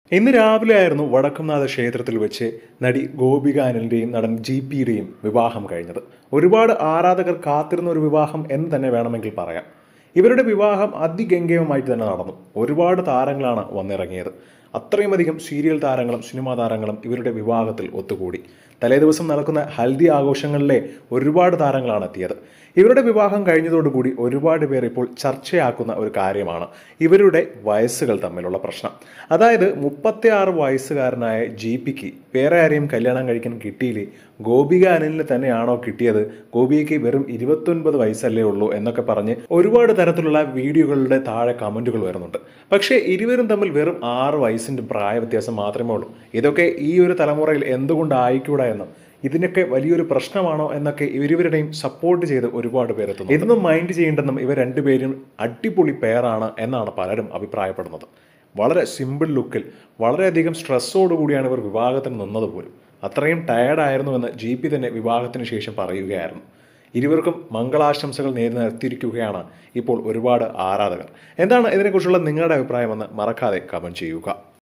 ഇന്ന് രാവിലെയായിരുന്നു വടക്കുംനാഥ ക്ഷേത്രത്തിൽ വെച്ച് നടി ഗോപിക അനിലിന്റെയും നടൻ GP-യുടെയും വിവാഹം കഴിഞ്ഞത്. ഒരുപാട് ആരാധകർ കാത്തിരുന്ന ഒരു വിവാഹം എന്ന് തന്നെ വേണമെങ്കിൽ പറയാം. ഇവരുടെ വിവാഹം അതിഗംഭീരമായിട്ട് തന്നെ നടന്നു. ഒരുപാട് താരങ്ങളാണ് വന്നിറങ്ങിയത്. അത്രയുമധികം സീരിയൽ താരങ്ങളും സിനിമാ താരങ്ങളും ഇവരുടെ വിവാഹത്തിൽ ഒത്തുകൂടി. തലേദിവസം നടക്കുന്ന ഹൽദി ആഘോഷങ്ങളിലെ ഒരുപാട് താരങ്ങളാണ് എത്തിയത്. ഇവരുടെ വിവാഹം കഴിഞ്ഞതോടുകൂടി ഒരുപാട് പേർ ഇപ്പോൾ ചർച്ചയാക്കുന്ന ഒരു കാര്യമാണ് ഇവരുടെ വയസ്സുകൾ തമ്മിലുള്ള പ്രശ്നം. അതായത് 36 വയസ്സുകാരനായ GP-ക്ക് വേറെ ആരെയും കല്യാണം കഴിക്കാൻ കിട്ടിയില്ലേ, ഗോപിക അനിലിന് തന്നെയാണോ കിട്ടിയത്, ഗോപികയ്ക്ക് വെറും 29 വയസ്സല്ലേ ഉള്ളൂ എന്നൊക്കെ പറഞ്ഞ് ഒരുപാട് തരത്തിലുള്ള വീഡിയോകളുടെ താഴെ കമന്റുകൾ വരുന്നുണ്ട്. പക്ഷേ ഇരുവരും തമ്മിൽ വെറും 6 വയസ്സിന്റെ പ്രായ വ്യത്യാസം മാത്രമേ ഉള്ളൂ. ഇതൊക്കെ ഈ ഒരു തലമുറയിൽ എന്തുകൊണ്ടായിക്കൂടാ എന്നും ഇതിനൊക്കെ വലിയൊരു പ്രശ്നമാണോ എന്നൊക്കെ ഇരുവരുടെയും സപ്പോർട്ട് ചെയ്ത് ഒരുപാട് പേരെത്തുന്നു. ഇതൊന്നും മൈൻഡ് ചെയ്യേണ്ടെന്നും ഇവർ രണ്ടുപേരും അടിപൊളി പെയറാണ് എന്നാണ് പലരും അഭിപ്രായപ്പെടുന്നത്. വളരെ സിമ്പിൾ ലുക്കിൽ വളരെയധികം സ്ട്രെസ്സോടുകൂടിയാണ് ഇവർ വിവാഹത്തിന് നിന്നത് പോലും. അത്രയും ടയർഡായിരുന്നുവെന്ന് GP തന്നെ വിവാഹത്തിന് ശേഷം പറയുകയായിരുന്നു. ഇരുവർക്കും മംഗളാശംസകൾ നേരിടുന്ന എത്തിയിരിക്കുകയാണ് ഇപ്പോൾ ഒരുപാട് ആരാധകർ. എന്താണ് ഇതിനെക്കുറിച്ചുള്ള നിങ്ങളുടെ അഭിപ്രായമെന്ന് മറക്കാതെ കമന്റ് ചെയ്യുക.